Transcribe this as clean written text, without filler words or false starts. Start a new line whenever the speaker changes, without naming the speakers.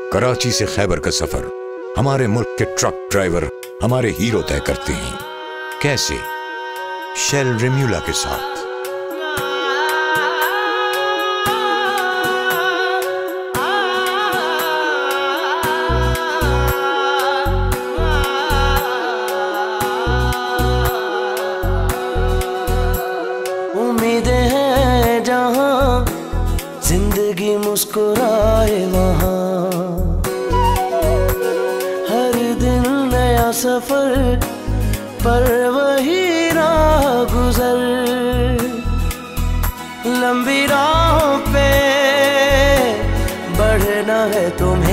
कराची से खैबर का सफर हमारे मुल्क के ट्रक ड्राइवर हमारे हीरो तय करते हैं। कैसे? शेल रेम्यूला के साथ।
उम्मीदें हैं जहां जिंदगी मुस्कुराए वहां, हर दिन नया सफर पर वही राह गुजर, लंबी राहों पे बढ़ना है तुम्हें।